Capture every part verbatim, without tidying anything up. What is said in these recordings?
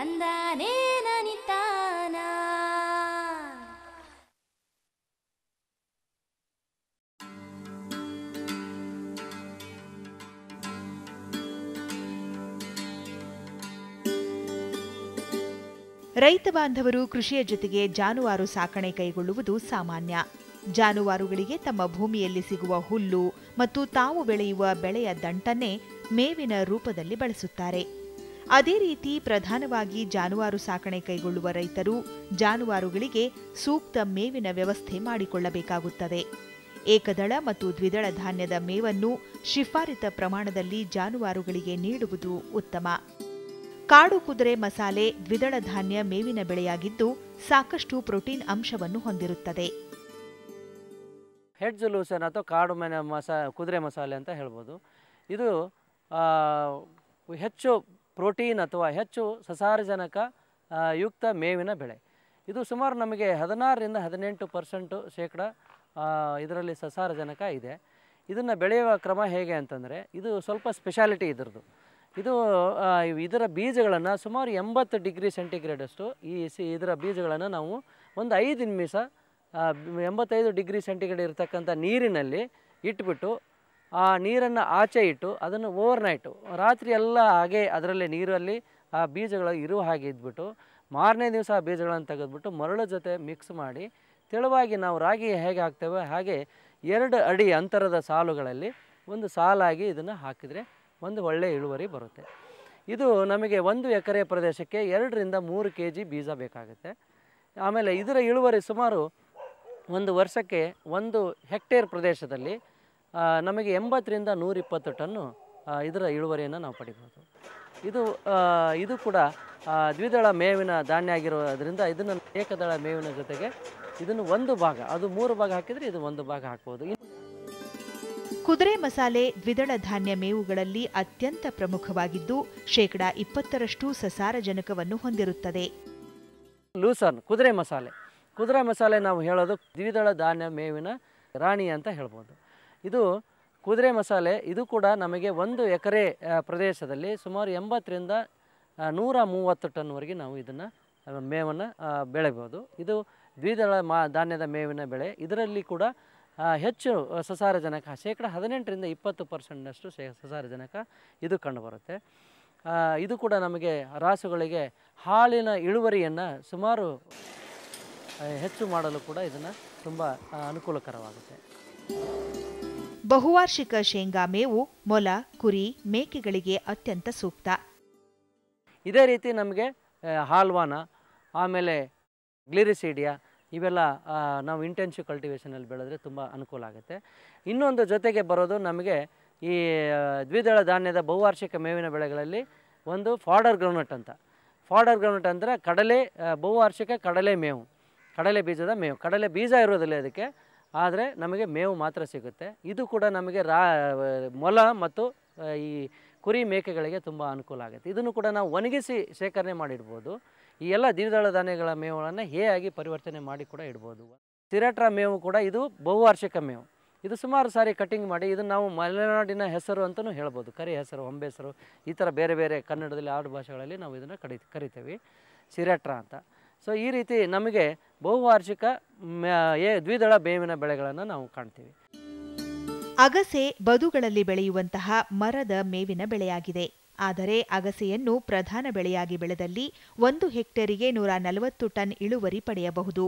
ತಂದಾನೇ ನನಿತಾನ. ರೈತ ಬಾಂಧವರು ಕೃಷಿಯ ಜೊತೆಗೆ ಜಾನುವಾರು ಸಾಕಣೆ ಕೈಗೊಳ್ಳುವುದು ಸಾಮಾನ್ಯ. ಜಾನುವಾರುಗಳಿಗೆ ತಮ್ಮ ಭೂಮಿಯಲ್ಲಿ ಸಿಗುವ ಹುಲ್ಲು ಮತ್ತು ತಾವು ಬೆಳೆಯುವ ಬೆಳೆಯ ದಂಟನ್ನೇ ಮೇವಿನ ರೂಪದಲ್ಲಿ ಬಳಸುತ್ತಾರೆ. ಅದೇ ರೀತಿ ಪ್ರಧಾನವಾಗಿ ಜಾನುವಾರು ಸಾಕಣೆ ಕೈಗೊಳ್ಳುವ ರೈತರು ಜಾನುವಾರುಗಳಿಗೆ ಸೂಕ್ತ ಮೇವಿನ ವ್ಯವಸ್ಥೆ ಮಾಡಿಕೊಳ್ಳಬೇಕಾಗುತ್ತದೆ. ಏಕದಳ ಮತ್ತು ದ್ವಿದಳ ಧಾನ್ಯದ ಮೇವನ್ನು ಶಿಫಾರಿತ ಪ್ರಮಾಣದಲ್ಲಿ ಜಾನುವಾರುಗಳಿಗೆ ನೀಡುವುದು ಉತ್ತಮ. ಕಾಡು ಕುದುರೆ ಮಸಾಲೆ ದ್ವಿದಳ ಧಾನ್ಯ ಮೇವಿನ ಬೆಳೆಯಾಗಿದ್ದು ಸಾಕಷ್ಟು ಪ್ರೋಟೀನ್ ಅಂಶವನ್ನು ಹೊಂದಿರುತ್ತದೆ. ಹೆಡ್ಜ್ ಲೂಸನ್ ಅಥವಾ ಕಾಡು ಮನೆ ಮಸಾ ಕುದುರೆ ಮಸಾಲೆ ಅಂತ ಹೇಳ್ಬೋದು. ಇದು ಹೆಚ್ಚು ಪ್ರೋಟೀನ್ ಅಥವಾ ಹೆಚ್ಚು ಸಸಾರಜನಕ ಯುಕ್ತ ಮೇವಿನ ಬೆಳೆ. ಇದು ಸುಮಾರು ನಮಗೆ ಹದಿನಾರರಿಂದ ಹದಿನೆಂಟು ಪರ್ಸೆಂಟು ಶೇಕಡ ಇದರಲ್ಲಿ ಸಸಾರಜನಕ ಇದೆ. ಇದನ್ನು ಬೆಳೆಯುವ ಕ್ರಮ ಹೇಗೆ ಅಂತಂದರೆ ಇದು ಸ್ವಲ್ಪ ಸ್ಪೆಷಾಲಿಟಿ ಇದರದ್ದು. ಇದು ಇದರ ಬೀಜಗಳನ್ನು ಸುಮಾರು ಎಂಬತ್ತು ಡಿಗ್ರಿ ಸೆಂಟಿಗ್ರೇಡಷ್ಟು ಈ ಸಿ ಇದರ ಬೀಜಗಳನ್ನು ನಾವು ಒಂದು ಐದು ನಿಮಿಷ ಎಂಬತ್ತೈದು ಡಿಗ್ರಿ ಸೆಂಟಿಗ್ರೇಡ್ ಇರತಕ್ಕಂಥ ನೀರಿನಲ್ಲಿ ಇಟ್ಬಿಟ್ಟು ಆ ನೀರನ್ನು ಆಚೆ ಇಟ್ಟು ಅದನ್ನು ಓವರ್ನೈಟು ರಾತ್ರಿ ಎಲ್ಲ ಹಾಗೆ ಅದರಲ್ಲಿ ನೀರಲ್ಲಿ ಆ ಬೀಜಗಳು ಇರುವ ಹಾಗೆ ಇದ್ಬಿಟ್ಟು ಮಾರನೇ ದಿವಸ ಆ ಬೀಜಗಳನ್ನು ತೆಗೆದುಬಿಟ್ಟು ಮರಳು ಜೊತೆ ಮಿಕ್ಸ್ ಮಾಡಿ ತೆಳುವಾಗಿ ನಾವು ರಾಗಿ ಹೇಗೆ ಹಾಕ್ತೇವೆ ಹಾಗೆ ಎರಡು ಅಡಿ ಅಂತರದ ಸಾಲುಗಳಲ್ಲಿ ಒಂದು ಸಾಲಾಗಿ ಇದನ್ನು ಹಾಕಿದರೆ ಒಂದು ಒಳ್ಳೆಯ ಇಳುವರಿ ಬರುತ್ತೆ. ಇದು ನಮಗೆ ಒಂದು ಎಕರೆ ಪ್ರದೇಶಕ್ಕೆ ಎರಡರಿಂದ ಮೂರು ಕೆ ಜಿ ಬೀಜ ಬೇಕಾಗುತ್ತೆ. ಆಮೇಲೆ ಇದರ ಇಳುವರಿ ಸುಮಾರು ಒಂದು ವರ್ಷಕ್ಕೆ ಒಂದು ಹೆಕ್ಟೇರ್ ಪ್ರದೇಶದಲ್ಲಿ ನಮಗೆ ಎಂಬತ್ತರಿಂದ ನೂರಿಪ್ಪತ್ತು ಟನ್ನು ಇದರ ಇಳುವರಿಯನ್ನು ನಾವು ಪಡಿಬೋದು. ಇದು ಇದು ಕೂಡ ದ್ವಿದಳ ಮೇವಿನ ಧಾನ್ಯ ಆಗಿರೋದ್ರಿಂದ ಇದನ್ನು ಏಕದಳ ಮೇವಿನ ಜೊತೆಗೆ ಇದನ್ನು ಒಂದು ಭಾಗ ಅದು ಮೂರು ಭಾಗ ಹಾಕಿದರೆ ಇದು ಒಂದು ಭಾಗ ಹಾಕ್ಬೋದು. ಕುದುರೆ ಮಸಾಲೆ ದ್ವಿದಳ ಧಾನ್ಯ ಮೇವುಗಳಲ್ಲಿ ಅತ್ಯಂತ ಪ್ರಮುಖವಾಗಿದ್ದು ಶೇಕಡಾ ಇಪ್ಪತ್ತರಷ್ಟು ಸಸಾರಜನಕವನ್ನು ಹೊಂದಿರುತ್ತದೆ. ಲೂಸನ್ ಕುದುರೆ ಮಸಾಲೆ ಕುದುರೆ ಮಸಾಲೆ ನಾವು ಹೇಳೋದು ದ್ವಿದಳ ಧಾನ್ಯ ಮೇವಿನ ರಾಣಿ ಅಂತ ಹೇಳ್ಬೋದು. ಇದು ಕುದುರೆ ಮಸಾಲೆ ಇದು ಕೂಡ ನಮಗೆ ಒಂದು ಎಕರೆ ಪ್ರದೇಶದಲ್ಲಿ ಸುಮಾರು ಎಂಬತ್ತರಿಂದ ನೂರ ಮೂವತ್ತು ಟನ್ವರೆಗೆ ನಾವು ಇದನ್ನು ಮೇವನ್ನು ಬೆಳೆಬೋದು. ಇದು ದ್ವಿದಳ ಮಾ ಧಾನ್ಯದ ಮೇವಿನ ಬೆಳೆ. ಇದರಲ್ಲಿ ಕೂಡ ಹೆಚ್ಚು ಸಸಾರಜನಕ ಶೇಕಡ ಹದಿನೆಂಟರಿಂದ ಇಪ್ಪತ್ತು ಪರ್ಸೆಂಟ್ನಷ್ಟು ಶೇ ಸಸಾರಜನಕ ಇದು ಕಂಡುಬರುತ್ತೆ. ಇದು ಕೂಡ ನಮಗೆ ರಾಸುಗಳಿಗೆ ಹಾಲಿನ ಇಳುವರಿಯನ್ನು ಸುಮಾರು ಹೆಚ್ಚು ಮಾಡಲು ಕೂಡ ಇದನ್ನು ತುಂಬ ಅನುಕೂಲಕರವಾಗುತ್ತೆ. ಬಹುವಾರ್ಷಿಕ ಶೇಂಗಾ ಮೇವು ಮೊಲ, ಕುರಿ, ಮೇಕೆಗಳಿಗೆ ಅತ್ಯಂತ ಸೂಕ್ತ. ಇದೇ ರೀತಿ ನಮಗೆ ಹಾಲ್ವಾನ ಆಮೇಲೆ ಗ್ಲಿರಿಸೀಡಿಯಾ ಇವೆಲ್ಲ ನಾವು ಇಂಟೆನ್ಸಿವ್ ಕಲ್ಟಿವೇಷನಲ್ಲಿ ಬೆಳೆದ್ರೆ ತುಂಬ ಅನುಕೂಲ ಆಗುತ್ತೆ. ಇನ್ನೊಂದು ಜೊತೆಗೆ ಬರೋದು ನಮಗೆ ಈ ದ್ವಿದಳ ಧಾನ್ಯದ ಬಹುವಾರ್ಷಿಕ ಮೇವಿನ ಬೆಳೆಗಳಲ್ಲಿ ಒಂದು ಫಾಡರ್ ಗ್ರೌಂಡ್ನಟ್ ಅಂತ. ಫಾಡರ್ ಗ್ರೌಂಡ್ನಟ್ ಅಂದರೆ ಕಡಲೆ ಬಹುವಾರ್ಷಿಕ ಕಡಲೆ ಮೇವು, ಕಡಲೆ ಬೀಜದ ಮೇವು. ಕಡಲೆ ಬೀಜ ಇರೋದಿಲ್ಲ ಇದಕ್ಕೆ, ಆದರೆ ನಮಗೆ ಮೇವು ಮಾತ್ರ ಸಿಗುತ್ತೆ. ಇದು ಕೂಡ ನಮಗೆ ರಾ ಮೊಲ ಮತ್ತು ಈ ಕುರಿ ಮೇಕೆಗಳಿಗೆ ತುಂಬ ಅನುಕೂಲ ಆಗುತ್ತೆ. ಇದನ್ನು ಕೂಡ ನಾವು ಒಣಗಿಸಿ ಶೇಖರಣೆ ಮಾಡಿಡ್ಬೋದು. ಈ ಎಲ್ಲ ದ್ವಿದಳ ಧಾನ್ಯಗಳ ಮೇವುಗಳನ್ನು ಹೇಯಾಗಿ ಪರಿವರ್ತನೆ ಮಾಡಿ ಕೂಡ ಇಡ್ಬೋದು. ಸಿರಾಟ್ರಾ ಮೇವು ಕೂಡ ಇದು ಬಹುವಾರ್ಷಿಕ ಮೇವು. ಇದು ಸುಮಾರು ಸಾರಿ ಕಟಿಂಗ್ ಮಾಡಿ ಇದನ್ನು ನಾವು ಮಲೆನಾಡಿನ ಹೆಸರು ಅಂತಲೂ ಹೇಳ್ಬೋದು. ಕರಿ ಹೆಸರು, ಹೊಂಬೆ ಹೆಸರು, ಈ ಥರ ಬೇರೆ ಬೇರೆ ಕನ್ನಡದಲ್ಲಿ ಆಡು ಭಾಷೆಗಳಲ್ಲಿ ನಾವು ಇದನ್ನು ಕಡಿ ಕರಿತೇವೆ ಸಿರಾಟ್ರಾ ಅಂತ. ಸೊ ಈ ರೀತಿ ನಮಗೆ ಬಹುವಾರ್ಷಿಕ ದ್ವಿದಳ ಬೇವಿನ ಬೆಳೆಗಳನ್ನು ನಾವು ಕಾಣ್ತೀವಿ. ಅಗಸೆ ಬದುಗಳಲ್ಲಿ ಬೆಳೆಯುವಂತಹ ಮರದ ಮೇವಿನ ಬೆಳೆಯಾಗಿದೆ. ಆದರೆ ಅಗಸೆಯನ್ನು ಪ್ರಧಾನ ಬೆಳೆಯಾಗಿ ಬೆಳೆದಲ್ಲಿ ಒಂದು ಹೆಕ್ಟೇರಿಗೆ ನೂರ ನಲವತ್ತು ಟನ್ ಇಳುವರಿ ಪಡೆಯಬಹುದು.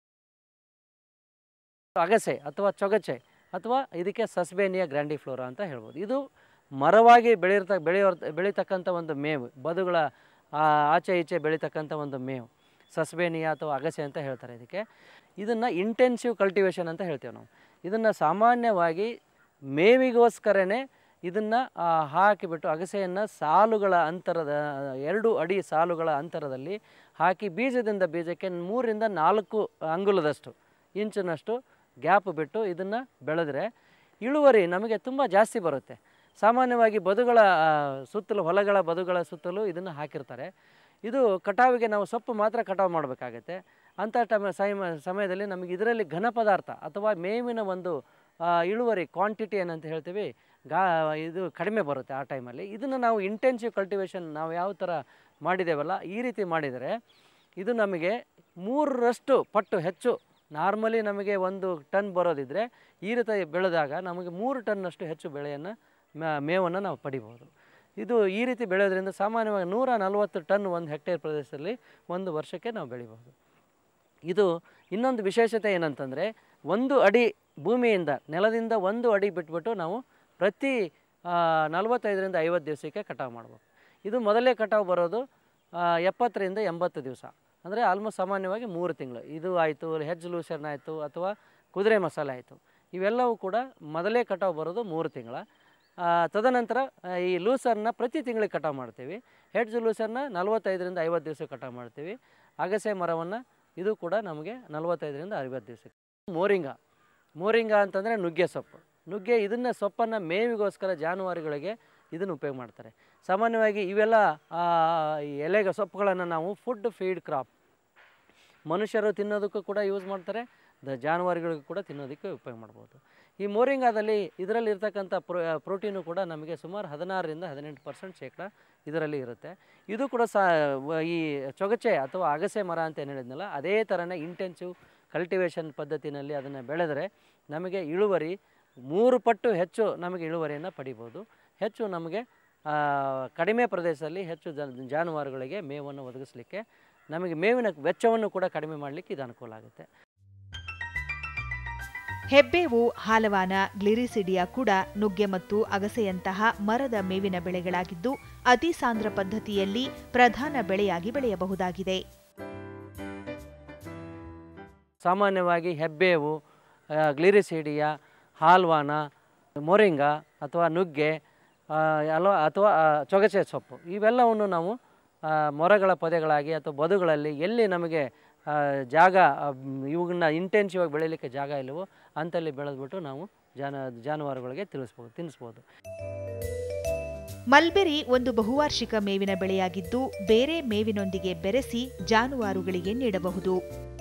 ಅಗಸೆ ಅಥವಾ ಚೊಗಚೆ ಅಥವಾ ಇದಕ್ಕೆ ಸಸ್ಬೇನಿಯಾ ಗ್ರ್ಯಾಂಡಿಫ್ಲೋರಾ ಅಂತ ಹೇಳ್ಬೋದು. ಇದು ಮರವಾಗಿ ಬೆಳೆಯಿರ್ತ ಬೆಳೆಯೋ ಬೆಳೀತಕ್ಕಂಥ ಒಂದು ಮೇವು, ಬದುಗಳ ಆಚೆ ಈಚೆ ಬೆಳೀತಕ್ಕಂಥ ಒಂದು ಮೇವು ಸಸ್ಬೇನಿಯಾ ಅಥವಾ ಅಗಸೆ ಅಂತ ಹೇಳ್ತಾರೆ ಇದಕ್ಕೆ. ಇದನ್ನು ಇಂಟೆನ್ಸಿವ್ ಕಲ್ಟಿವೇಷನ್ ಅಂತ ಹೇಳ್ತೇವೆ ನಾವು. ಇದನ್ನು ಸಾಮಾನ್ಯವಾಗಿ ಮೇವಿಗೋಸ್ಕರನೇ ಇದನ್ನು ಹಾಕಿಬಿಟ್ಟು ಅಗಸೆಯನ್ನು ಸಾಲುಗಳ ಅಂತರದ ಎರಡು ಅಡಿ ಸಾಲುಗಳ ಅಂತರದಲ್ಲಿ ಹಾಕಿ ಬೀಜದಿಂದ ಬೀಜಕ್ಕೆ ಮೂರರಿಂದ ನಾಲ್ಕು ಅಂಗುಲದಷ್ಟು ಇಂಚಿನಷ್ಟು ಗ್ಯಾಪ್ ಬಿಟ್ಟು ಇದನ್ನು ಬೆಳೆದ್ರೆ ಇಳುವರಿ ನಮಗೆ ತುಂಬ ಜಾಸ್ತಿ ಬರುತ್ತೆ. ಸಾಮಾನ್ಯವಾಗಿ ಬದುಗಳ ಸುತ್ತಲೂ ಹೊಲಗಳ ಬದುಗಳ ಸುತ್ತಲೂ ಇದನ್ನು ಹಾಕಿರ್ತಾರೆ. ಇದು ಕಟಾವಿಗೆ ನಾವು ಸೊಪ್ಪು ಮಾತ್ರ ಕಟಾವು ಮಾಡಬೇಕಾಗತ್ತೆ. ಅಂಥ ಟೈಮ್ ಸಮಯದಲ್ಲಿ ನಮಗೆ ಇದರಲ್ಲಿ ಘನ ಪದಾರ್ಥ ಅಥವಾ ಮೇವಿನ ಒಂದು ಇಳುವರಿ ಕ್ವಾಂಟಿಟಿ ಏನಂತ ಹೇಳ್ತೀವಿ ಗಾ ಇದು ಕಡಿಮೆ ಬರುತ್ತೆ ಆ ಟೈಮಲ್ಲಿ. ಇದನ್ನು ನಾವು ಇಂಟೆನ್ಸಿವ್ ಕಲ್ಟಿವೇಷನ್ ನಾವು ಯಾವ ಥರ ಮಾಡಿದ್ದೇವಲ್ಲ, ಈ ರೀತಿ ಮಾಡಿದರೆ ಇದು ನಮಗೆ ಮೂರರಷ್ಟು ಪಟ್ಟು ಹೆಚ್ಚು. ನಾರ್ಮಲಿ ನಮಗೆ ಒಂದು ಟನ್ ಬರೋದಿದ್ದರೆ ಈ ರೀತಿ ಬೆಳೆದಾಗ ನಮಗೆ ಮೂರು ಟನ್ನಷ್ಟು ಹೆಚ್ಚು ಬೆಳೆಯನ್ನು ಮೇವನ್ನು ನಾವು ಪಡಿಬೋದು. ಇದು ಈ ರೀತಿ ಬೆಳೆಯೋದ್ರಿಂದ ಸಾಮಾನ್ಯವಾಗಿ ನೂರ ನಲವತ್ತು ಟನ್ ಒಂದು ಹೆಕ್ಟೇರ್ ಪ್ರದೇಶದಲ್ಲಿ ಒಂದು ವರ್ಷಕ್ಕೆ ನಾವು ಬೆಳಿಬೋದು. ಇದು ಇನ್ನೊಂದು ವಿಶೇಷತೆ ಏನಂತಂದರೆ, ಒಂದು ಅಡಿ ಭೂಮಿಯಿಂದ ನೆಲದಿಂದ ಒಂದು ಅಡಿ ಬಿಟ್ಬಿಟ್ಟು ನಾವು ಪ್ರತಿ ನಲವತ್ತೈದರಿಂದ ಐವತ್ತು ದಿವಸಕ್ಕೆ ಕಟಾವು ಮಾಡ್ಬೋದು. ಇದು ಮೊದಲೇ ಕಟಾವು ಬರೋದು ಎಪ್ಪತ್ತರಿಂದ ಎಂಬತ್ತು ದಿವಸ, ಅಂದರೆ ಆಲ್ಮೋಸ್ಟ್ ಸಾಮಾನ್ಯವಾಗಿ ಮೂರು ತಿಂಗಳು. ಇದು ಆಯಿತು, ಹೆಜ್ ಲೂಸರ್ನ್ ಆಯಿತು, ಅಥವಾ ಕುದುರೆ ಮಸಾಲೆ ಆಯಿತು, ಇವೆಲ್ಲವೂ ಕೂಡ ಮೊದಲೇ ಕಟಾವು ಬರೋದು ಮೂರು ತಿಂಗಳ. ತದನಂತರ ಈ ಲೂಸರ್ನ ಪ್ರತಿ ತಿಂಗಳಿಗೆ ಕಟಾವು ಮಾಡ್ತೀವಿ. ಹೆಡ್ಜ್ ಲೂಸರ್ನ ನಲವತ್ತೈದರಿಂದ ಐವತ್ತು ದಿವಸ ಕಟಾವು ಮಾಡ್ತೀವಿ. ಅಗಸೆ ಮರವನ್ನು ಇದು ಕೂಡ ನಮಗೆ ನಲವತ್ತೈದರಿಂದ ಐವತ್ತು ದಿವಸಕ್ಕೆ. ಮೋರಿಂಗ ಮೋರಿಂಗ ಅಂತಂದರೆ ನುಗ್ಗೆ ಸೊಪ್ಪು. ನುಗ್ಗೆ ಇದನ್ನು ಸೊಪ್ಪನ್ನು ಮೇವಿಗೋಸ್ಕರ ಜಾನುವಾರುಗಳಿಗೆ ಇದನ್ನು ಉಪಯೋಗ ಮಾಡ್ತಾರೆ. ಸಾಮಾನ್ಯವಾಗಿ ಇವೆಲ್ಲ ಎಲೆಗ ಸೊಪ್ಪುಗಳನ್ನು ನಾವು ಫುಡ್ ಫೀಡ್ ಕ್ರಾಪ್, ಮನುಷ್ಯರು ತಿನ್ನೋದಕ್ಕೂ ಕೂಡ ಯೂಸ್ ಮಾಡ್ತಾರೆ, ದ ಜಾನುವಾರುಗಳಿಗೂ ಕೂಡ ತಿನ್ನೋದಕ್ಕೆ ಉಪಯೋಗ ಮಾಡ್ಬೋದು. ಈ ಮೋರಿಂಗಾದಲ್ಲಿ ಇದರಲ್ಲಿ ಇರ್ತಕ್ಕಂಥ ಪ್ರೋ ಪ್ರೋಟೀನು ಕೂಡ ನಮಗೆ ಸುಮಾರು ಹದಿನಾರರಿಂದ ಹದಿನೆಂಟು ಪರ್ಸೆಂಟ್ ಶೇಕಡ ಇದರಲ್ಲಿ ಇರುತ್ತೆ. ಇದು ಕೂಡ ಸಹ ಈ ಚೊಗಚೆ ಅಥವಾ ಅಗಸೆ ಮರ ಅಂತ ಏನು ಹೇಳಿದ್ನಲ್ಲ, ಅದೇ ಥರನೇ ಇಂಟೆನ್ಸಿವ್ ಕಲ್ಟಿವೇಷನ್ ಪದ್ಧತಿನಲ್ಲಿ ಅದನ್ನು ಬೆಳೆದರೆ ನಮಗೆ ಇಳುವರಿ ಮೂರು ಪಟ್ಟು ಹೆಚ್ಚು ನಮಗೆ ಇಳುವರಿಯನ್ನು ಪಡಿಬೋದು. ಹೆಚ್ಚು ನಮಗೆ ಕಡಿಮೆ ಪ್ರದೇಶದಲ್ಲಿ ಹೆಚ್ಚು ಜನ ಜಾನುವಾರುಗಳಿಗೆ ಮೇವನ್ನು ಒದಗಿಸಲಿಕ್ಕೆ, ನಮಗೆ ಮೇವಿನ ವೆಚ್ಚವನ್ನು ಕೂಡ ಕಡಿಮೆ ಮಾಡಲಿಕ್ಕೆ ಇದು ಅನುಕೂಲ ಆಗುತ್ತೆ. ಹೆಬ್ಬೇವು, ಹಾಲವಾನ, ಗ್ಲಿರಿಸಿಡಿಯಾ ಕೂಡ ನುಗ್ಗೆ ಮತ್ತು ಅಗಸೆಯಂತಹ ಮರದ ಮೇವಿನ ಬೆಳೆಗಳಾಗಿದ್ದು ಅತಿ ಸಾಂದ್ರ ಪದ್ಧತಿಯಲ್ಲಿ ಪ್ರಧಾನ ಬೆಳೆಯಾಗಿ ಬೆಳೆಯಬಹುದಾಗಿದೆ. ಸಾಮಾನ್ಯವಾಗಿ ಹೆಬ್ಬೇವು, ಗ್ಲಿರಿಸಿಡಿಯಾ, ಹಾಲ್ವಾನ, ಮೊರಿಂಗ ಅಥವಾ ನುಗ್ಗೆ ಅಲ್ವ ಅಥವಾ ಚೊಗಚೆ ಸೊಪ್ಪು ಇವೆಲ್ಲವನ್ನು ನಾವು ಮೊರಗಳ ಪೊದೆಗಳಾಗಿ ಅಥವಾ ಬದುಗಳಲ್ಲಿ ಎಲ್ಲಿ ನಮಗೆ ಜಾಗ ಇವುಗಳನ್ನ ಇಂಟೆನ್ಸಿವ್ ಆಗಿ ಬೆಳೀಲಿಕ್ಕೆ ಜಾಗ ಇಲ್ಲವೋ ಅಂತಲ್ಲಿ ಬೆಳೆದ್ಬಿಟ್ಟು ನಾವು ಜಾನ ಜಾನುವಾರುಗಳಿಗೆ ತಿಳಿಸ್ಬೋದು ತಿನ್ನಿಸ್ಬೋದು. ಮಲ್ಬೆರಿ ಒಂದು ಬಹುವಾರ್ಷಿಕ ಮೇವಿನ ಬೆಳೆಯಾಗಿದ್ದು ಬೇರೆ ಮೇವಿನೊಂದಿಗೆ ಬೆರೆಸಿ ಜಾನುವಾರುಗಳಿಗೆ ನೀಡಬಹುದು.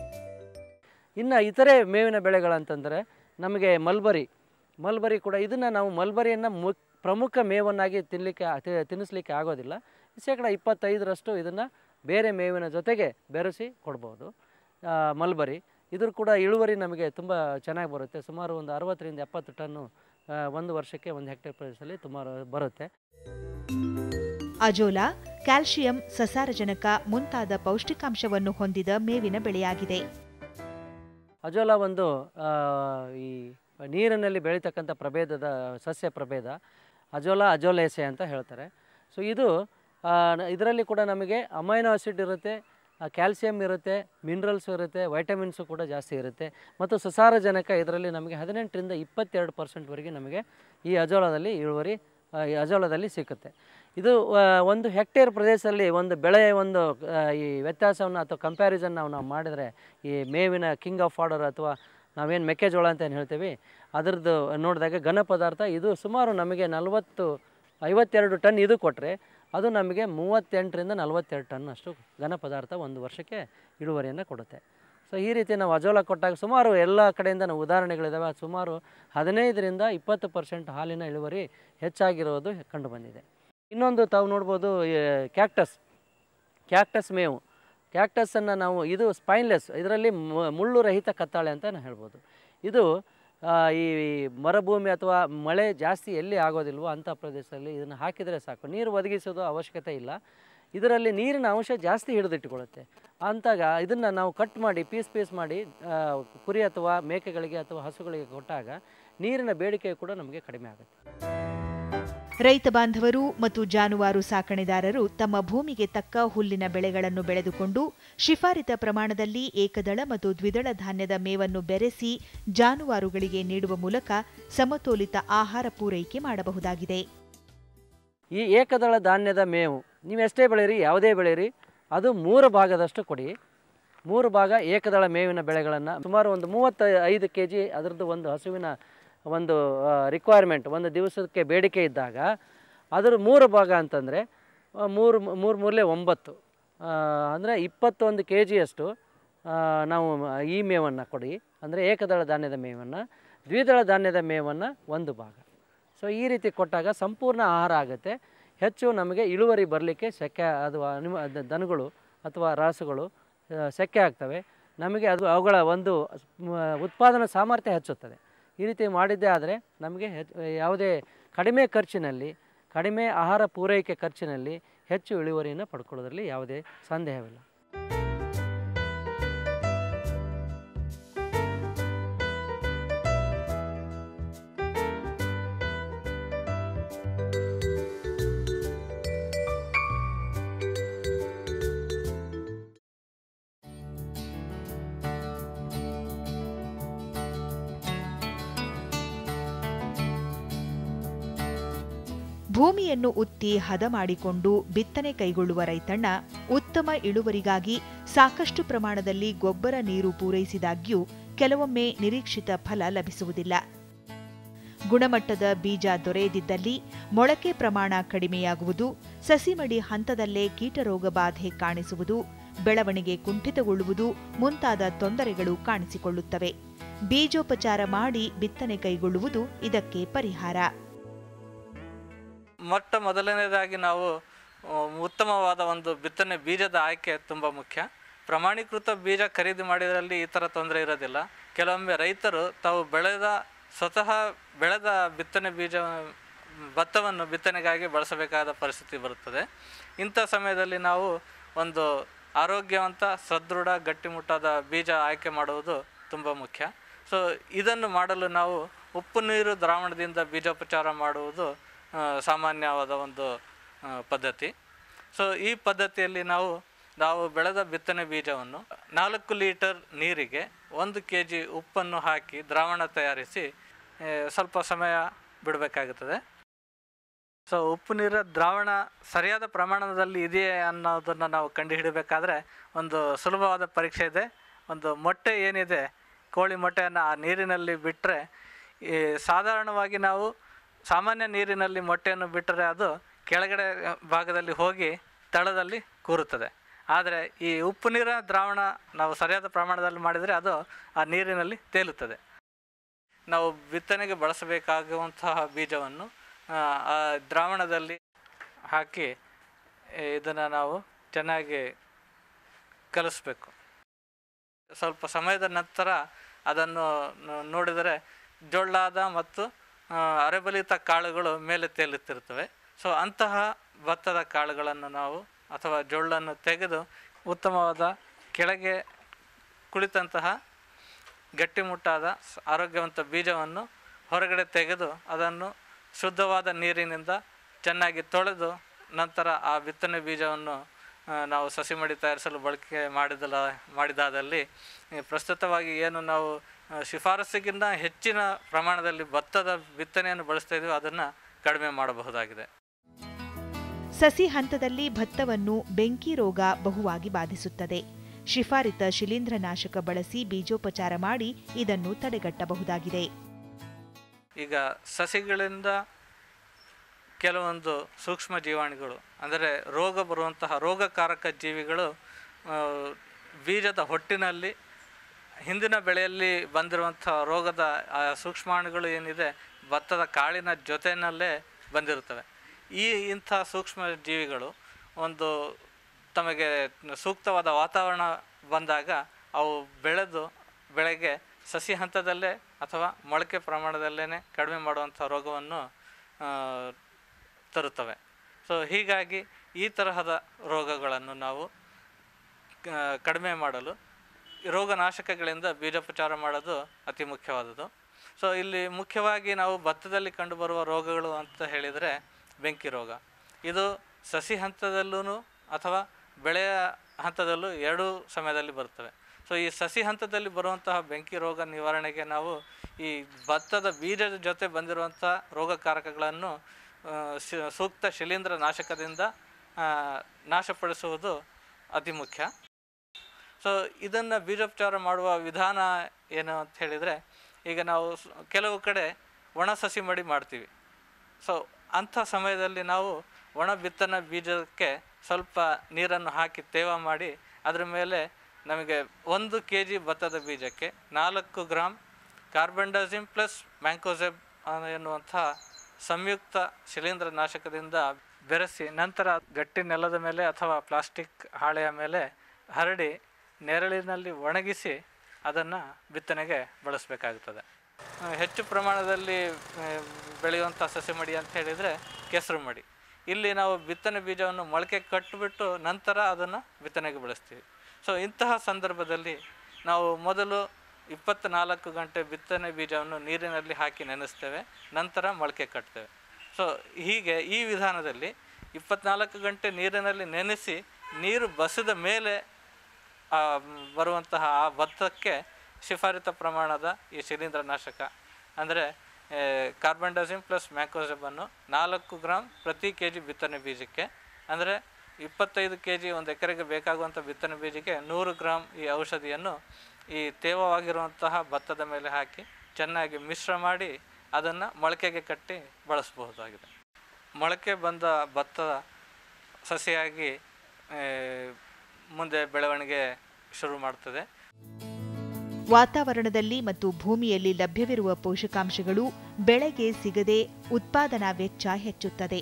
ಇನ್ನು ಇತರೆ ಮೇವಿನ ಬೆಳೆಗಳಂತಂದರೆ ನಮಗೆ ಮಲ್ಬರಿ ಮಲ್ಬರಿ ಕೂಡ ಇದನ್ನು ನಾವು ಮಲ್ಬರಿಯನ್ನು ಮು ಪ್ರಮುಖ ಮೇವನ್ನಾಗಿ ತಿನ್ನಲಿಕ್ಕೆ ತಿನ್ನಿಸ್ಲಿಕ್ಕೆ ಆಗೋದಿಲ್ಲ. ಶೇಕಡ ಇಪ್ಪತ್ತೈದರಷ್ಟು ಇದನ್ನು ಬೇರೆ ಮೇವಿನ ಜೊತೆಗೆ ಬೆರೆಸಿ ಕೊಡ್ಬೋದು. ಮಲ್ಬರಿ ಇದ್ರ ಕೂಡ ಇಳುವರಿ ನಮಗೆ ತುಂಬ ಚೆನ್ನಾಗಿ ಬರುತ್ತೆ. ಸುಮಾರು ಒಂದು ಅರವತ್ತರಿಂದ ಎಪ್ಪತ್ತು ಟನ್ನು ಒಂದು ವರ್ಷಕ್ಕೆ ಒಂದು ಹೆಕ್ಟೇರ್ ಪ್ರದೇಶದಲ್ಲಿ ಸುಮಾರು ಬರುತ್ತೆ. ಅಜೋಲಾ ಕ್ಯಾಲ್ಸಿಯಂ, ಸಸಾರಜನಕ ಮುಂತಾದ ಪೌಷ್ಟಿಕಾಂಶವನ್ನು ಹೊಂದಿದ ಮೇವಿನ ಬೆಳೆಯಾಗಿದೆ. ಅಜೋಲಾ ಒಂದು ಈ ನೀರಿನಲ್ಲಿ ಬೆಳೀತಕ್ಕಂಥ ಪ್ರಭೇದದ ಸಸ್ಯ ಪ್ರಭೇದ. ಅಜೋಲಾ ಅಜೋಲೇಸೆ ಅಂತ ಹೇಳ್ತಾರೆ. ಸೊ ಇದು ಇದರಲ್ಲಿ ಕೂಡ ನಮಗೆ ಅಮೈನೋ ಆಸಿಡ್ ಇರುತ್ತೆ, ಕ್ಯಾಲ್ಸಿಯಂ ಇರುತ್ತೆ, ಮಿನರಲ್ಸ್ ಇರುತ್ತೆ, ವೈಟಮಿನ್ಸು ಕೂಡ ಜಾಸ್ತಿ ಇರುತ್ತೆ ಮತ್ತು ಸಸಾರಜನಕ ಇದರಲ್ಲಿ ನಮಗೆ ಹದಿನೆಂಟರಿಂದ ಇಪ್ಪತ್ತೆರಡು ಪರ್ಸೆಂಟ್ವರೆಗೆ ನಮಗೆ ಈ ಅಜೋಲಾದಲ್ಲಿ ಇಳುವರಿ ಈ ಅಜೋಲಾದಲ್ಲಿ ಸಿಕ್ಕುತ್ತೆ. ಇದು ಒಂದು ಹೆಕ್ಟೇರ್ ಪ್ರದೇಶದಲ್ಲಿ ಒಂದು ಬೆಳೆಯ ಒಂದು ಈ ವ್ಯತ್ಯಾಸವನ್ನು ಅಥವಾ ಕಂಪ್ಯಾರಿಸನ್ ನಾವು ನಾವು ಮಾಡಿದರೆ ಈ ಮೇವಿನ ಕಿಂಗ್ ಆಫ್ ಆರ್ಡರ್ ಅಥವಾ ನಾವೇನು ಮೆಕ್ಕೆಜೋಳ ಅಂತ ಏನು ಹೇಳ್ತೀವಿ ಅದರದ್ದು ನೋಡಿದಾಗ ಘನ ಪದಾರ್ಥ ಇದು ಸುಮಾರು ನಮಗೆ ನಲವತ್ತು ಐವತ್ತೆರಡು ಟನ್ ಇದು ಕೊಟ್ಟರೆ ಅದು ನಮಗೆ ಮೂವತ್ತೆಂಟರಿಂದ ನಲವತ್ತೆರಡು ಟನ್ ಅಷ್ಟು ಘನ ಪದಾರ್ಥ ಒಂದು ವರ್ಷಕ್ಕೆ ಇಳುವರಿಯನ್ನು ಕೊಡುತ್ತೆ. ಸೊ ಈ ರೀತಿ ನಾವು ಅಜೋಲಾ ಕೊಟ್ಟಾಗ ಸುಮಾರು ಎಲ್ಲ ಕಡೆಯಿಂದ ನಾವು ಉದಾಹರಣೆಗಳಿದ್ದಾವೆ. ಸುಮಾರು ಹದಿನೈದರಿಂದ ಇಪ್ಪತ್ತು ಪರ್ಸೆಂಟ್ ಹಾಲಿನ ಇಳುವರಿ ಹೆಚ್ಚಾಗಿರೋದು ಕಂಡುಬಂದಿದೆ. ಇನ್ನೊಂದು ತಾವು ನೋಡ್ಬೋದು ಕ್ಯಾಕ್ಟಸ್ ಕ್ಯಾಕ್ಟಸ್ ಮೇವು. ಕ್ಯಾಕ್ಟಸನ್ನು ನಾವು ಇದು ಸ್ಪೈನ್ಲೆಸ್, ಇದರಲ್ಲಿ ಮುಳ್ಳು ರಹಿತ ಕತ್ತಾಳೆ ಅಂತ ನಾವು ಹೇಳ್ಬೋದು. ಇದು ಈ ಮರುಭೂಮಿ ಅಥವಾ ಮಳೆ ಜಾಸ್ತಿ ಎಲ್ಲಿ ಆಗೋದಿಲ್ವೋ ಅಂಥ ಪ್ರದೇಶದಲ್ಲಿ ಇದನ್ನು ಹಾಕಿದರೆ ಸಾಕು, ನೀರು ಒದಗಿಸೋದು ಅವಶ್ಯಕತೆ ಇಲ್ಲ. ಇದರಲ್ಲಿ ನೀರಿನ ಅಂಶ ಜಾಸ್ತಿ ಹಿಡಿದಿಟ್ಟುಕೊಳ್ಳುತ್ತೆ. ಅಂತಾಗ ಇದನ್ನು ನಾವು ಕಟ್ ಮಾಡಿ ಪೀಸ್ ಪೀಸ್ ಮಾಡಿ ಕುರಿ ಅಥವಾ ಮೇಕೆಗಳಿಗೆ ಅಥವಾ ಹಸುಗಳಿಗೆ ಕೊಟ್ಟಾಗ ನೀರಿನ ಬೇಡಿಕೆ ಕೂಡ ನಮಗೆ ಕಡಿಮೆ ಆಗುತ್ತೆ. ರೈತ ಬಾಂಧವರು ಮತ್ತು ಜಾನುವಾರು ಸಾಕಣೆದಾರರು ತಮ್ಮ ಭೂಮಿಗೆ ತಕ್ಕ ಹುಲ್ಲಿನ ಬೆಳೆಗಳನ್ನು ಬೆಳೆದುಕೊಂಡು ಶಿಫಾರಿತ ಪ್ರಮಾಣದಲ್ಲಿ ಏಕದಳ ಮತ್ತು ದ್ವಿದಳ ಧಾನ್ಯದ ಮೇವನ್ನು ಬೆರೆಸಿ ಜಾನುವಾರುಗಳಿಗೆ ನೀಡುವ ಮೂಲಕ ಸಮತೋಲಿತ ಆಹಾರ ಪೂರೈಕೆ ಮಾಡಬಹುದಾಗಿದೆ. ಈ ಏಕದಳ ಧಾನ್ಯದ ಮೇವು ನೀವೆಷ್ಟೇ ಬೆಳೆಯಿರಿ, ಯಾವುದೇ ಬೆಳೆಯಿರಿ, ಅದು ಮೂರು ಭಾಗದಷ್ಟು ಕೊಡಿ. ಮೂರು ಭಾಗ ಏಕದಳ ಮೇವಿನ ಬೆಳೆಗಳನ್ನು ಸುಮಾರು ಒಂದು ಮೂವತ್ತ ಐದು ಕೆ ಜಿ ಅದರದ್ದು ಒಂದು ಹಸುವಿನ ಒಂದು ರಿಕ್ವೈರ್ಮೆಂಟ್ ಒಂದು ದಿವಸಕ್ಕೆ ಬೇಡಿಕೆ ಇದ್ದಾಗ ಅದರ ಮೂರು ಭಾಗ ಅಂತಂದರೆ ಮೂರು ಮೂರು ಮೂರಲೇ ಒಂಬತ್ತು ಅಂದರೆ ಇಪ್ಪತ್ತೊಂದು ಕೆ ಜಿಯಷ್ಟು ನಾವು ಈ ಮೇವನ್ನು ಕೊಡಿ. ಅಂದರೆ ಏಕದಳ ಧಾನ್ಯದ ಮೇವನ್ನು, ದ್ವಿದಳ ಧಾನ್ಯದ ಮೇವನ್ನು ಒಂದು ಭಾಗ. ಸೊ ಈ ರೀತಿ ಕೊಟ್ಟಾಗ ಸಂಪೂರ್ಣ ಆಹಾರ ಆಗುತ್ತೆ. ಹೆಚ್ಚು ನಮಗೆ ಇಳುವರಿ ಬರಲಿಕ್ಕೆ ಶಕ್ಯ ಅದು ಅನಿಮ ದನಗಳು ಅಥವಾ ರಾಸುಗಳು ಶಕ್ಯ ಆಗ್ತವೆ. ನಮಗೆ ಅದು ಅವುಗಳ ಒಂದು ಉತ್ಪಾದನಾ ಸಾಮರ್ಥ್ಯ ಹೆಚ್ಚುತ್ತದೆ. ಈ ರೀತಿ ಮಾಡಿದ್ದೇ ಆದರೆ ನಮಗೆ ಯಾವುದೇ ಕಡಿಮೆ ಖರ್ಚಿನಲ್ಲಿ, ಕಡಿಮೆ ಆಹಾರ ಪೂರೈಕೆ ಖರ್ಚಿನಲ್ಲಿ ಹೆಚ್ಚು ಇಳುವರಿಯನ್ನು ಪಡ್ಕೊಳ್ಳೋದ್ರಲ್ಲಿ ಯಾವುದೇ ಸಂದೇಹವಿಲ್ಲ. ಭೂಮಿಯನ್ನು ಉತ್ತಿ ಹದ ಮಾಡಿಕೊಂಡು ಬಿತ್ತನೆ ಕೈಗೊಳ್ಳುವ ರೈತಣ್ಣ ಉತ್ತಮ ಇಳುವರಿಗಾಗಿ ಸಾಕಷ್ಟು ಪ್ರಮಾಣದಲ್ಲಿ ಗೊಬ್ಬರ ನೀರು ಪೂರೈಸಿದಾಗ್ಯೂ ಕೆಲವೊಮ್ಮೆ ನಿರೀಕ್ಷಿತ ಫಲ ಲಭಿಸುವುದಿಲ್ಲ. ಗುಣಮಟ್ಟದ ಬೀಜ ದೊರೆಯದಿದ್ದಲ್ಲಿ ಮೊಳಕೆ ಪ್ರಮಾಣ ಕಡಿಮೆಯಾಗುವುದು, ಸಸಿಮಡಿ ಹಂತದಲ್ಲೇ ಕೀಟರೋಗ ಬಾಧೆ ಕಾಣಿಸುವುದು, ಬೆಳವಣಿಗೆ ಕುಂಠಿತಗೊಳ್ಳುವುದು ಮುಂತಾದ ತೊಂದರೆಗಳು ಕಾಣಿಸಿಕೊಳ್ಳುತ್ತವೆ. ಬೀಜೋಪಚಾರ ಮಾಡಿ ಬಿತ್ತನೆ ಕೈಗೊಳ್ಳುವುದು ಇದಕ್ಕೆ ಪರಿಹಾರ. ಮೊಟ್ಟ ಮೊದಲನೇದಾಗಿ ನಾವು ಉತ್ತಮವಾದ ಒಂದು ಬಿತ್ತನೆ ಬೀಜದ ಆಯ್ಕೆ ತುಂಬ ಮುಖ್ಯ. ಪ್ರಮಾಣೀಕೃತ ಬೀಜ ಖರೀದಿ ಮಾಡಿದ್ರಲ್ಲಿ ಈ ಥರ ತೊಂದರೆ ಇರೋದಿಲ್ಲ. ಕೆಲವೊಮ್ಮೆ ರೈತರು ತಾವು ಬೆಳೆದ ಸ್ವತಃ ಬೆಳೆದ ಬಿತ್ತನೆ ಬೀಜ ಭತ್ತವನ್ನು ಬಿತ್ತನೆಗಾಗಿ ಬಳಸಬೇಕಾದ ಪರಿಸ್ಥಿತಿ ಬರುತ್ತದೆ. ಇಂಥ ಸಮಯದಲ್ಲಿ ನಾವು ಒಂದು ಆರೋಗ್ಯವಂತ ಸದೃಢ ಗಟ್ಟಿಮುಟ್ಟಾದ ಬೀಜ ಆಯ್ಕೆ ಮಾಡುವುದು ತುಂಬ ಮುಖ್ಯ. ಸೊ ಇದನ್ನು ಮಾಡಲು ನಾವು ಉಪ್ಪು ನೀರು ದ್ರಾವಣದಿಂದ ಬೀಜೋಪಚಾರ ಮಾಡುವುದು ಸಾಮಾನ್ಯವಾದ ಒಂದು ಪದ್ಧತಿ. ಸೊ ಈ ಪದ್ಧತಿಯಲ್ಲಿ ನಾವು ನಾವು ಬೆಳೆದ ಬಿತ್ತನೆ ಬೀಜವನ್ನು ನಾಲ್ಕು ಲೀಟರ್ ನೀರಿಗೆ ಒಂದು ಕೆ ಜಿ ಉಪ್ಪನ್ನು ಹಾಕಿ ದ್ರಾವಣ ತಯಾರಿಸಿ ಸ್ವಲ್ಪ ಸಮಯ ಬಿಡಬೇಕಾಗುತ್ತದೆ. ಸೊ ಉಪ್ಪು ನೀರ ದ್ರಾವಣ ಸರಿಯಾದ ಪ್ರಮಾಣದಲ್ಲಿ ಇದೆಯೇ ಅನ್ನೋದನ್ನು ನಾವು ಕಂಡುಹಿಡಬೇಕಾದ್ರೆ ಒಂದು ಸುಲಭವಾದ ಪರೀಕ್ಷೆ ಇದೆ. ಒಂದು ಮೊಟ್ಟೆ ಏನಿದೆ, ಕೋಳಿ ಮೊಟ್ಟೆಯನ್ನು ಆ ನೀರಿನಲ್ಲಿ ಬಿಟ್ಟರೆ, ಈ ಸಾಧಾರಣವಾಗಿ ನಾವು ಸಾಮಾನ್ಯ ನೀರಿನಲ್ಲಿ ಮೊಟ್ಟೆಯನ್ನು ಬಿಟ್ಟರೆ ಅದು ಕೆಳಗಡೆ ಭಾಗದಲ್ಲಿ ಹೋಗಿ ತಳದಲ್ಲಿ ಕೂರುತ್ತದೆ. ಆದರೆ ಈ ಉಪ್ಪು ನೀರ ದ್ರಾವಣ ನಾವು ಸರಿಯಾದ ಪ್ರಮಾಣದಲ್ಲಿ ಮಾಡಿದರೆ ಅದು ಆ ನೀರಿನಲ್ಲಿ ತೇಲುತ್ತದೆ. ನಾವು ಬಿತ್ತನೆಗೆ ಬಳಸಬೇಕಾಗುವಂತಹ ಬೀಜವನ್ನು ಆ ದ್ರಾವಣದಲ್ಲಿ ಹಾಕಿ ಇದನ್ನು ನಾವು ಚೆನ್ನಾಗಿ ಕಲಿಸ್ಬೇಕು. ಸ್ವಲ್ಪ ಸಮಯದ ನಂತರ ಅದನ್ನು ನೋಡಿದರೆ ಜೊಳ್ಳಾದ ಮತ್ತು ಅರೆಬಲಿತ ಕಾಳುಗಳು ಮೇಲೆ ತೇಲುತ್ತಿರುತ್ತವೆ. ಸೊ ಅಂತಹ ಭತ್ತದ ಕಾಳುಗಳನ್ನು ನಾವು ಅಥವಾ ಜೊಳ್ಳನ್ನು ತೆಗೆದು ಉತ್ತಮವಾದ ಕೆಳಗೆ ಕುಳಿತಂತಹ ಗಟ್ಟಿಮುಟ್ಟಾದ ಆರೋಗ್ಯವಂತ ಬೀಜವನ್ನು ಹೊರಗಡೆ ತೆಗೆದು ಅದನ್ನು ಶುದ್ಧವಾದ ನೀರಿನಿಂದ ಚೆನ್ನಾಗಿ ತೊಳೆದು ನಂತರ ಆ ಬಿತ್ತನೆ ಬೀಜವನ್ನು ನಾವು ಸಸಿ ಮಡಿ ತಯಾರಿಸಲು ಬಳಕೆ ಮಾಡಿದಲ್ಲ ಮಾಡಿದಾದಲ್ಲಿ ಪ್ರಸ್ತುತವಾಗಿ ಏನು ನಾವು ಶಿಫಾರಸ್ಸಿಗಿಂತ ಹೆಚ್ಚಿನ ಪ್ರಮಾಣದಲ್ಲಿ ಭತ್ತದ ಬಿತ್ತನೆಯನ್ನು ಬಳಸ್ತಾ ಇದ್ದೀವಿ, ಅದನ್ನು ಕಡಿಮೆ ಮಾಡಬಹುದಾಗಿದೆ. ಸಸಿ ಹಂತದಲ್ಲಿ ಭತ್ತವನ್ನು ಬೆಂಕಿ ರೋಗ ಬಹುವಾಗಿ ಬಾಧಿಸುತ್ತದೆ. ಶಿಫಾರಿತ ಶಿಲೀಂಧ್ರನಾಶಕ ಬಳಸಿ ಬೀಜೋಪಚಾರ ಮಾಡಿ ಇದನ್ನು ತಡೆಗಟ್ಟಬಹುದಾಗಿದೆ. ಈಗ ಸಸಿಗಳಿಂದ ಕೆಲವೊಂದು ಸೂಕ್ಷ್ಮ ಜೀವಾಣುಗಳು ಅಂದರೆ ರೋಗ ಬರುವಂತಹ ರೋಗಕಾರಕ ಜೀವಿಗಳು ಬೀಜದ ಹೊಟ್ಟಿನಲ್ಲಿ ಹಿಂದಿನ ಬೆಳೆಯಲ್ಲಿ ಬಂದಿರುವಂಥ ರೋಗದ ಸೂಕ್ಷ್ಮಾಣುಗಳು ಏನಿದೆ ಭತ್ತದ ಕಾಳಿನ ಜೊತೆಯಲ್ಲೇ ಬಂದಿರುತ್ತವೆ. ಈ ಇಂಥ ಸೂಕ್ಷ್ಮ ಜೀವಿಗಳು ಒಂದು ತಮಗೆ ಸೂಕ್ತವಾದ ವಾತಾವರಣ ಬಂದಾಗ ಅವು ಬೆಳೆದು ಬೆಳೆಗೆ ಸಸಿ ಹಂತದಲ್ಲೇ ಅಥವಾ ಮೊಳಕೆ ಪ್ರಮಾಣದಲ್ಲೇ ಕಡಿಮೆ ಮಾಡುವಂಥ ರೋಗವನ್ನು ತರುತ್ತವೆ. ಸೊ ಹೀಗಾಗಿ ಈ ತರಹದ ರೋಗಗಳನ್ನು ನಾವು ಕಡಿಮೆ ಮಾಡಲು ರೋಗನಾಶಕಗಳಿಂದ ಬೀಜೋಪಚಾರ ಮಾಡೋದು ಅತಿ ಮುಖ್ಯವಾದದ್ದು. ಸೊ ಇಲ್ಲಿ ಮುಖ್ಯವಾಗಿ ನಾವು ಭತ್ತದಲ್ಲಿ ಕಂಡುಬರುವ ರೋಗಗಳು ಅಂತ ಹೇಳಿದರೆ ಬೆಂಕಿ ರೋಗ. ಇದು ಸಸಿ ಹಂತದಲ್ಲೂ ಅಥವಾ ಬೆಳೆಯ ಹಂತದಲ್ಲೂ ಎರಡೂ ಸಮಯದಲ್ಲಿ ಬರ್ತವೆ. ಸೊ ಈ ಸಸಿ ಹಂತದಲ್ಲಿ ಬರುವಂತಹ ಬೆಂಕಿ ರೋಗ ನಿವಾರಣೆಗೆ ನಾವು ಈ ಭತ್ತದ ಬೀಜದ ಜೊತೆ ಬಂದಿರುವಂಥ ರೋಗಕಾರಕಗಳನ್ನು ಸೂಕ್ತ ಶಿಲೀಂಧ್ರ ನಾಶಕದಿಂದ ನಾಶಪಡಿಸುವುದು ಅತಿ ಮುಖ್ಯ. ಸೊ ಇದನ್ನು ಬೀಜೋಪಚಾರ ಮಾಡುವ ವಿಧಾನ ಏನು ಅಂತ ಹೇಳಿದರೆ, ಈಗ ನಾವು ಕೆಲವು ಕಡೆ ಒಣ ಸಸಿ ಮಡಿ ಮಾಡ್ತೀವಿ. ಸೊ ಅಂಥ ಸಮಯದಲ್ಲಿ ನಾವು ಒಣ ಬಿತ್ತನೆ ಬೀಜಕ್ಕೆ ಸ್ವಲ್ಪ ನೀರನ್ನು ಹಾಕಿ ತೇವ ಮಾಡಿ ಅದರ ಮೇಲೆ ನಮಗೆ ಒಂದು ಕೆ ಜಿ ಭತ್ತದ ಬೀಜಕ್ಕೆ ನಾಲ್ಕು ಗ್ರಾಮ್ ಕಾರ್ಬೆಂಡಾಜಿಮ್ ಪ್ಲಸ್ ಮ್ಯಾಂಕೋಸೆಬ್ ಎನ್ನುವಂಥ ಸಂಯುಕ್ತ ಶಿಲೀಂಧ್ರ ನಾಶಕದಿಂದ ಬೆರೆಸಿ ನಂತರ ಗಟ್ಟಿ ನೆಲದ ಮೇಲೆ ಅಥವಾ ಪ್ಲಾಸ್ಟಿಕ್ ಹಾಳೆಯ ಮೇಲೆ ಹರಡಿ ನೆರಳಿನಲ್ಲಿ ಒಣಗಿಸಿ ಅದನ್ನು ಬಿತ್ತನೆಗೆ ಬಳಸಬೇಕಾಗುತ್ತದೆ. ಹೆಚ್ಚು ಪ್ರಮಾಣದಲ್ಲಿ ಬೆಳೆಯುವಂಥ ಸಸಿ ಮಡಿ ಅಂತ ಹೇಳಿದರೆ ಕೆಸರು ಮಡಿ. ಇಲ್ಲಿ ನಾವು ಬಿತ್ತನೆ ಬೀಜವನ್ನು ಮೊಳಕೆ ಕಟ್ಟಿಬಿಟ್ಟು ನಂತರ ಅದನ್ನು ಬಿತ್ತನೆಗೆ ಬಳಸ್ತೀವಿ. ಸೊ ಇಂತಹ ಸಂದರ್ಭದಲ್ಲಿ ನಾವು ಮೊದಲು ಇಪ್ಪತ್ತ್ನಾಲ್ಕು ಗಂಟೆ ಬಿತ್ತನೆ ಬೀಜವನ್ನು ನೀರಿನಲ್ಲಿ ಹಾಕಿ ನೆನೆಸ್ತೇವೆ, ನಂತರ ಮೊಳಕೆ ಕಟ್ತೇವೆ. ಸೊ ಹೀಗೆ ಈ ವಿಧಾನದಲ್ಲಿ ಇಪ್ಪತ್ತ್ನಾಲ್ಕು ಗಂಟೆ ನೀರಿನಲ್ಲಿ ನೆನೆಸಿ ನೀರು ಬಸಿದ ಮೇಲೆ ಬರುವಂತಹ ಆ ಭತ್ತಕ್ಕೆ ಶಿಫಾರಿತ ಪ್ರಮಾಣದ ಈ ಶಿಲೀಂಧ್ರನಾಶಕ ಅಂದರೆ ಕಾರ್ಬನ್ ಡೈಸಿಮ್ ಪ್ಲಸ್ ಮ್ಯಾಕೋಸೆಬನ್ನು ನಾಲ್ಕು ಗ್ರಾಮ್ ಪ್ರತಿ ಕೆ ಜಿ ಬಿತ್ತನೆ ಬೀಜಕ್ಕೆ, ಅಂದರೆ ಇಪ್ಪತ್ತೈದು ಕೆ ಜಿ ಒಂದು ಎಕರೆಗೆ ಬೇಕಾಗುವಂಥ ಬಿತ್ತನೆ ಬೀಜಕ್ಕೆ ನೂರು ಗ್ರಾಮ್ ಈ ಔಷಧಿಯನ್ನು ಈ ತೇವವಾಗಿರುವಂತಹ ಭತ್ತದ ಮೇಲೆ ಹಾಕಿ ಚೆನ್ನಾಗಿ ಮಿಶ್ರ ಮಾಡಿ ಅದನ್ನು ಮೊಳಕೆಗೆ ಕಟ್ಟಿ ಬಳಸಬಹುದಾಗಿದೆ. ಮೊಳಕೆ ಬಂದ ಭತ್ತ ಸಸಿಯಾಗಿ ಮುಂದೆ ಬೆಳವಣಿಗೆ ಶುರು ಮಾಡ್ತದೆ. ವಾತಾವರಣದಲ್ಲಿ ಮತ್ತು ಭೂಮಿಯಲ್ಲಿ ಲಭ್ಯವಿರುವ ಪೋಷಕಾಂಶಗಳು ಬೆಳೆಗೆ ಸಿಗದೆ ಉತ್ಪಾದನಾ ವೆಚ್ಚ ಹೆಚ್ಚುತ್ತದೆ.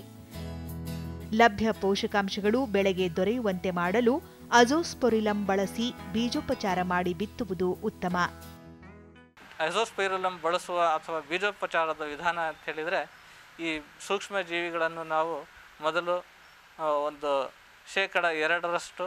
ಲಭ್ಯ ಪೋಷಕಾಂಶಗಳು ಬೆಳೆಗೆ ದೊರೆಯುವಂತೆ ಮಾಡಲು ಅಜೋಸ್ಪೊರಿಲಂ ಬಳಸಿ ಬೀಜೋಪಚಾರ ಮಾಡಿ ಬಿತ್ತುವುದು ಉತ್ತಮ. ಅಜೋಸ್ಪೈರಿಲಂ ಬಳಸುವ ಅಥವಾ ಬೀಜೋಪಚಾರದ ವಿಧಾನ ಅಂತ ಹೇಳಿದರೆ, ಈ ಸೂಕ್ಷ್ಮ ಜೀವಿಗಳನ್ನು ನಾವು ಮೊದಲು ಒಂದು ಶೇಕಡ ಎರಡರಷ್ಟು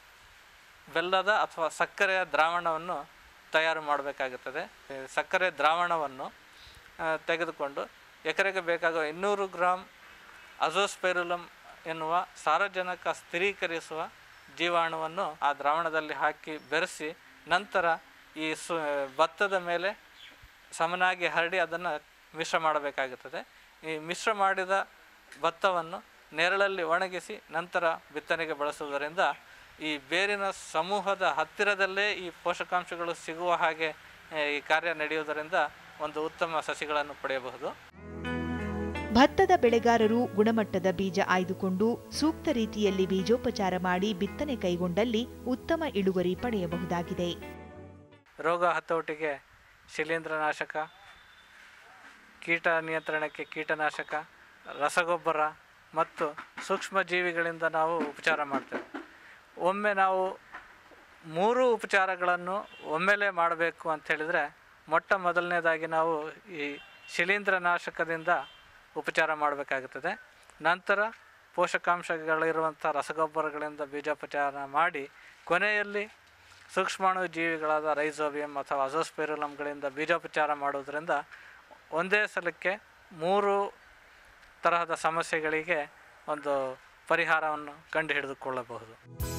ಬೆಲ್ಲದ ಅಥವಾ ಸಕ್ಕರೆಯ ದ್ರಾವಣವನ್ನು ತಯಾರು ಮಾಡಬೇಕಾಗುತ್ತದೆ. ಸಕ್ಕರೆ ದ್ರಾವಣವನ್ನು ತೆಗೆದುಕೊಂಡು ಎಕರೆಗೆ ಬೇಕಾಗುವ ಇನ್ನೂರು ಗ್ರಾಮ್ ಅಜೋಸ್ಪೈರಿಲಂ ಎನ್ನುವ ಸಾರಜನಕ ಸ್ಥಿರೀಕರಿಸುವ ಜೀವಾಣುವನ್ನು ಆ ದ್ರಾವಣದಲ್ಲಿ ಹಾಕಿ ಬೆರೆಸಿ ನಂತರ ಈ ಸು ಭತ್ತದ ಮೇಲೆ ಸಮನಾಗಿ ಹರಡಿ ಅದನ್ನು ಮಿಶ್ರ ಮಾಡಬೇಕಾಗುತ್ತದೆ. ಈ ಮಿಶ್ರ ಮಾಡಿದ ಭತ್ತವನ್ನು ನೆರಳಲ್ಲಿ ಒಣಗಿಸಿ ನಂತರ ಬಿತ್ತನೆಗೆ ಬಳಸುವುದರಿಂದ ಈ ಬೇರಿನ ಸಮೂಹದ ಹತ್ತಿರದಲ್ಲೇ ಈ ಪೋಷಕಾಂಶಗಳು ಸಿಗುವ ಹಾಗೆ ಈ ಕಾರ್ಯ ನಡೆಯುವುದರಿಂದ ಒಂದು ಉತ್ತಮ ಸಸಿಗಳನ್ನು ಪಡೆಯಬಹುದು. ಭತ್ತದ ಬೆಳೆಗಾರರು ಗುಣಮಟ್ಟದ ಬೀಜ ಆಯ್ದುಕೊಂಡು ಸೂಕ್ತ ರೀತಿಯಲ್ಲಿ ಬೀಜೋಪಚಾರ ಮಾಡಿ ಬಿತ್ತನೆ ಕೈಗೊಂಡಲ್ಲಿ ಉತ್ತಮ ಇಳುವರಿ ಪಡೆಯಬಹುದಾಗಿದೆ. ರೋಗ ಹತೋಟಿಗೆ ಶಿಲೀಂಧ್ರನಾಶಕ, ಕೀಟ ನಿಯಂತ್ರಣಕ್ಕೆ ಕೀಟನಾಶಕ, ರಸಗೊಬ್ಬರ ಮತ್ತು ಸೂಕ್ಷ್ಮ ಜೀವಿಗಳಿಂದ ನಾವು ಉಪಚಾರ ಮಾಡ್ತೇವೆ. ಒಮ್ಮೆ ನಾವು ಮೂರು ಉಪಚಾರಗಳನ್ನು ಒಮ್ಮೆಲೇ ಮಾಡಬೇಕು ಅಂತ ಹೇಳಿದರೆ, ಮೊಟ್ಟ ಮೊದಲನೇದಾಗಿ ನಾವು ಈ ಶಿಲೀಂಧ್ರನಾಶಕದಿಂದ ಉಪಚಾರ ಮಾಡಬೇಕಾಗುತ್ತದೆ. ನಂತರ ಪೋಷಕಾಂಶಗಳಿರುವಂಥ ರಸಗೊಬ್ಬರಗಳಿಂದ ಬೀಜೋಪಚಾರ ಮಾಡಿ ಕೊನೆಯಲ್ಲಿ ಸೂಕ್ಷ್ಮಾಣು ಜೀವಿಗಳಾದ ರೈಸೋಬಿಯಂ ಅಥವಾ ಅಜೋಸ್ಪೈರಿಲಂಗಳಿಂದ ಬೀಜೋಪಚಾರ ಮಾಡುವುದರಿಂದ ಒಂದೇ ಸಲಕ್ಕೆ ಮೂರು ತರಹದ ಸಮಸ್ಯೆಗಳಿಗೆ ಒಂದು ಪರಿಹಾರವನ್ನು ಕಂಡುಹಿಡಿದುಕೊಳ್ಳಬಹುದು.